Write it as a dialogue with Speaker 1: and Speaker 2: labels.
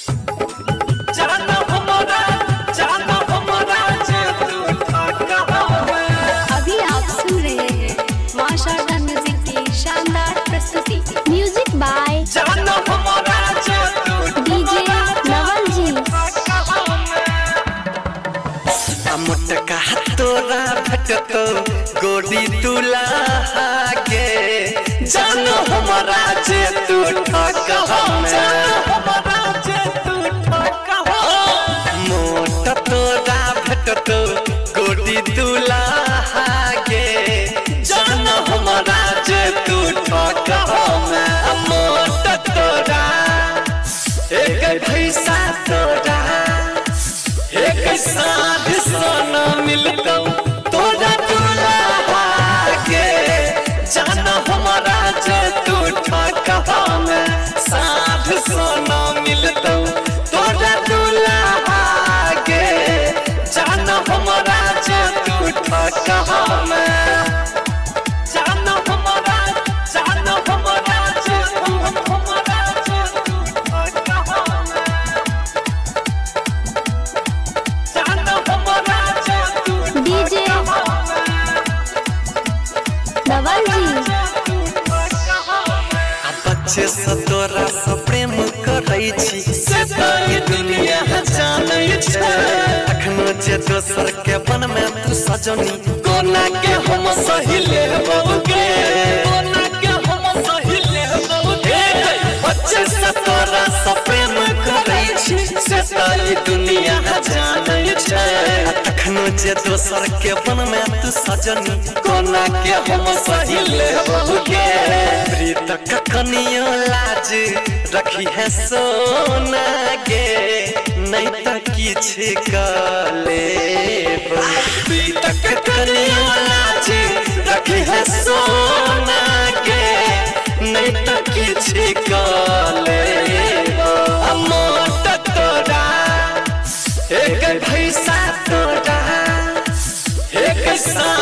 Speaker 1: अभी आप सुन रहे हैं माशाल्लाह म्यूजिक की शानदार प्रस्तुति। म्यूजिक बाय डीजे नवल जी।
Speaker 2: मोटका तोरा भटतो गोरी तुला के जानो हमारा जे तू ठका मोटा तोरा भटतो गोरी तुला के जानो हमारा जे तू ठका मोटा तोरा एक पैसा तोरा एक साथ सोना मिलता तोरा दुल्हा के जाना हमारा जे तू ठका में साथ सोना मिलता तोरा दुल्हा के जाना हमारा जे तू ठका में अच्छे से तोरा से प्रेम करै छी से ये दुनिया जानै छै अखनो जे दोसर के बन में तू सजनी कोना के हम सही लेबोगे कोना के हम सही लेबोगे अच्छे से तोरा से प्रेम करै छी से ये दुनिया जानै छै अखनो जे दोसर के बन में तू सजनी कोना के हम सही लेबोगे प्रीत कखनियो लाज रखी है सोना गे नहीं तो किछ काले प्रीत कखनियो लाज रखी है सोना गे नहीं तो किछ काले मोटा तोरा एक पैसा तोरा एक